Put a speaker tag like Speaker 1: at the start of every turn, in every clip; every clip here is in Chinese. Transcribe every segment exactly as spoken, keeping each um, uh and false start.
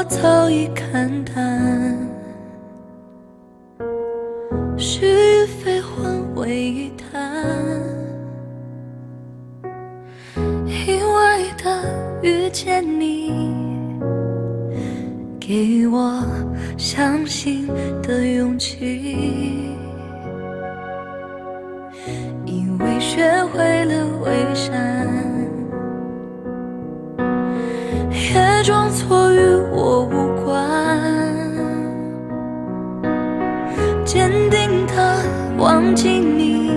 Speaker 1: 早已看淡，是与非混为一谈。意外的遇见你，给我相信的勇气。因为学会了伪善，也装作与我无关，坚定地忘记你，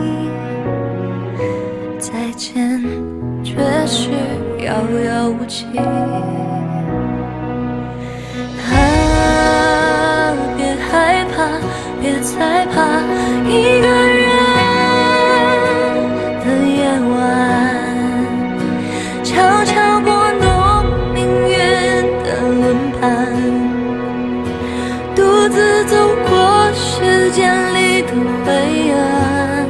Speaker 1: 再见却是遥遥无期。啊，别害怕，别再怕一个人的夜晚，悄悄拨弄命运的轮盘，独自走过时间里的灰暗。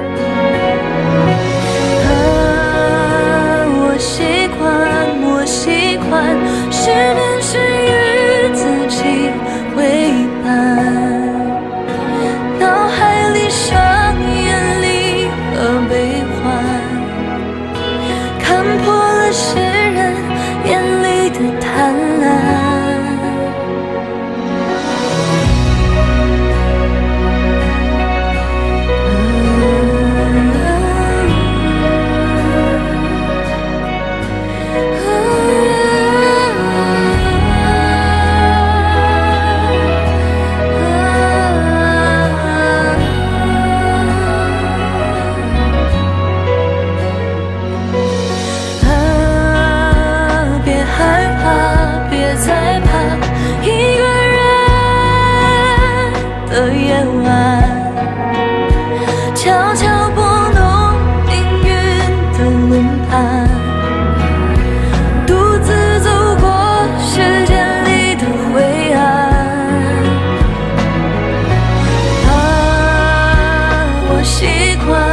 Speaker 1: 啊，我习惯，我习惯失眠时与自己为伴，脑海里上演离合悲欢，看破了世人眼里的贪婪。的夜晚，悄悄拨弄命运的轮盘，独自走过时间里的灰暗。啊，我习惯，